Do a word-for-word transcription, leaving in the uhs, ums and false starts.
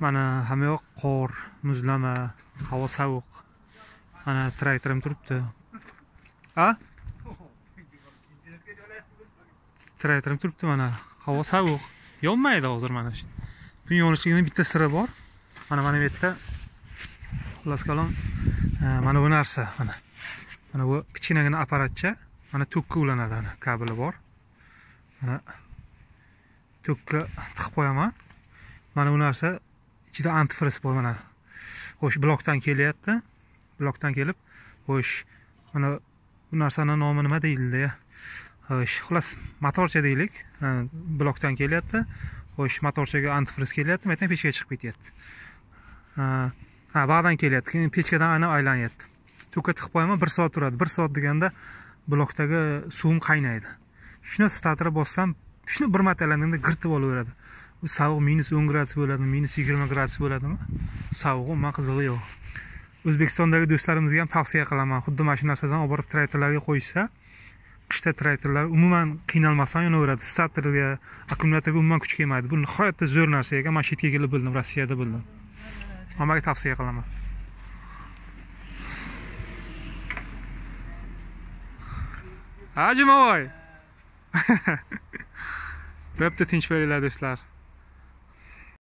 Mana hamma yoq qor, muzlama, havo sovuq. Mana traktorim turibdi. A? Traktorim turibdi mana. Havo sovuq. Yonmaydi hozir mana shu. Bu yonishligining bitta siri bor. Mana mana bu yerda xullas kalom mana bu narsa mana. Mana bu kichkinagina apparatcha, mana tokka ulanadi, ana kabeli bor. Mana tokka tiqib qo'yaman. Mana bu narsa ichida antifriz bor mana. Xo'sh, blokdan kelyapti. Blokdan kelib, xo'sh, mana bu narsaning nomi nima deyildi? Xo'sh, xullas motorcha deylik. Blokdan kelyapti. Xo'sh, motorchaga antifriz kelyapti, men aytayman pechkaga chiqib ketyapti. Ha, bog'dan kelyapti, keyin pechkadan ana aylanyapti. Tokka tiqib qo'yaman, bir soat turadi. bir soat deganda blokdagi suvim qaynaydi. Shuni starterga bossam, shuni bir marta aylanganida girtib olaveradi. Bu sovuq minus o'n gradus bo'ladimi, minus yigirma gradus bo'ladimi? Sovuq, umuman qizig'i yo'q. O'zbekistondagi do'stlarimizga ham tavsiya qilaman, xuddi mana shu narsadan olib borib traktorlarga qo'yishsa, qishda traktorlar umuman qiynalmasdan yonaveradi. Starterga, akkumulyatorga umuman kuch kelmaydi. Bu nihoyatda zo'r narsa ekan. Men chetga kelib bildim, Rossiyada bildim. Hammaga tavsiya qilaman. Ajimovoy. Bo'pti, tinch bo'linglar do'stlar.